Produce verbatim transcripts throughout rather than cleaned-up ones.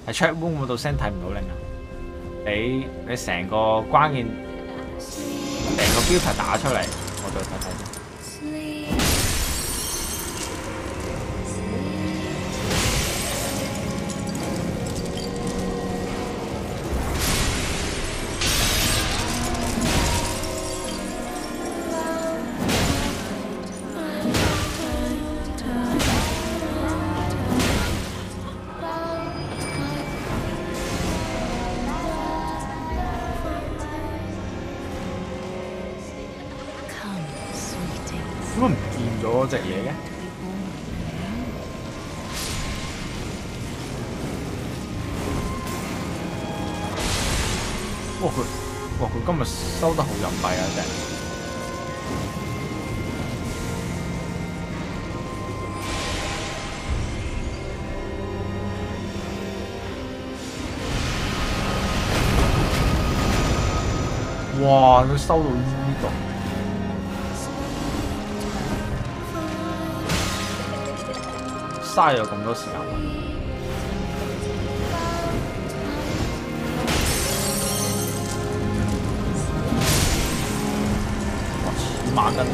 係 chat room 嗰度 send 睇唔到令啊！你你成個關鍵成個標題打出嚟，我再睇睇先。點解唔見咗嗰隻嘢嘅？哇佢哇佢今日收得好隱蔽啊！隻哇佢收到呢度。嘥咗咁多時間，哇！千萬斤，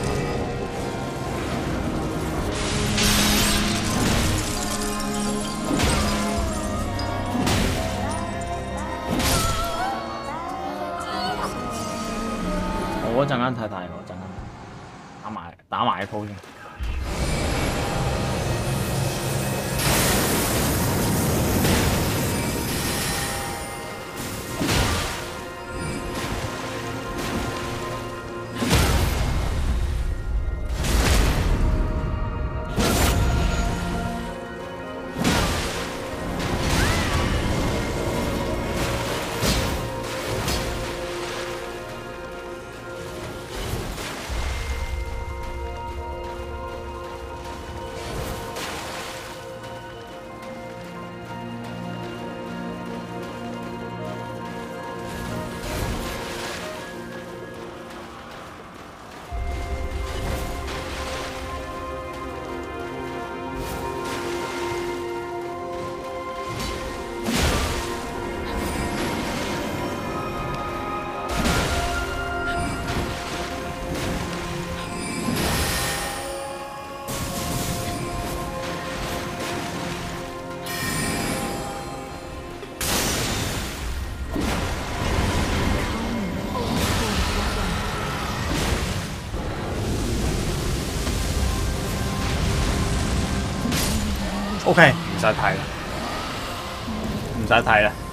我陣間睇睇，我陣間打埋打埋一鋪先。O K， 唔使睇啦，唔使睇啦。